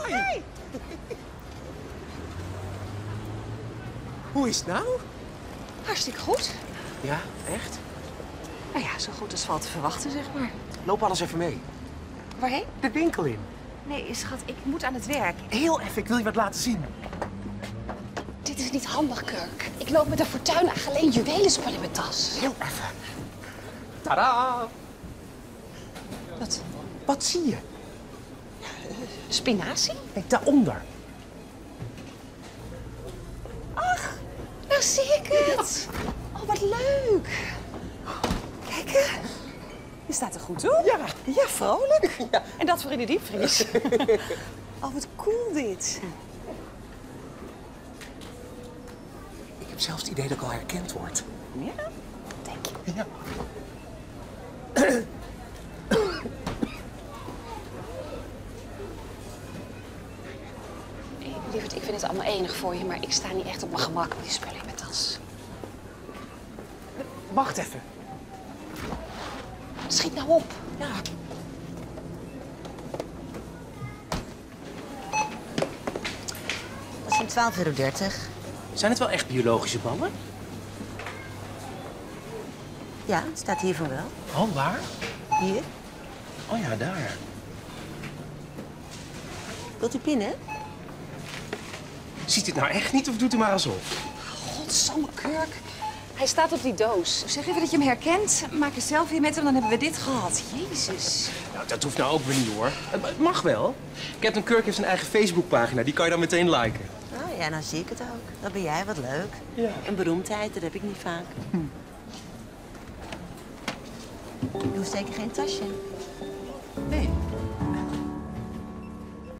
Hoi. Hoe is het nou? Hartstikke goed. Ja, echt? Nou ja, zo goed als valt te verwachten, zeg maar. Loop alles even mee. Waarheen? De winkel in. Nee, schat, ik moet aan het werk. Heel even, ik wil je wat laten zien. Dit is niet handig, Kirk. Ik loop met een fortuin alleen juwelenspul in mijn tas. Heel even. Tadaa! Wat zie je? Spinazie? Kijk, daaronder. Ach, nou zie ik het. Oh, wat leuk. Kijk, je staat er goed op. Ja, vrolijk. Ja. En dat voor in de diepvries. Oh, wat cool dit. Ik heb zelfs het idee dat ik al herkend word. Ja? Denk je? Ja. Lieverd, ik vind het allemaal enig voor je, maar ik sta niet echt op mijn gemak met die spullen in mijn tas. Wacht even. Schiet nou op. Ja. Dat zijn 12,30 €. Zijn het wel echt biologische ballen? Ja, het staat hier van wel. Oh, waar? Hier. Oh ja, daar. Wilt u pinnen? Ziet het nou echt niet of doet u maar alsof? Godsamme, Kirk. Hij staat op die doos. Zeg even dat je hem herkent. Maak een selfie met hem, dan hebben we dit gehad. Jezus. Nou, dat hoeft nou ook weer niet, hoor. Het mag wel. Captain Kirk heeft zijn eigen Facebookpagina. Die kan je dan meteen liken. Oh ja, nou zie ik het ook. Dat ben jij, wat leuk. Ja. Een beroemdheid, dat heb ik niet vaak. Je hoeft zeker geen tasje.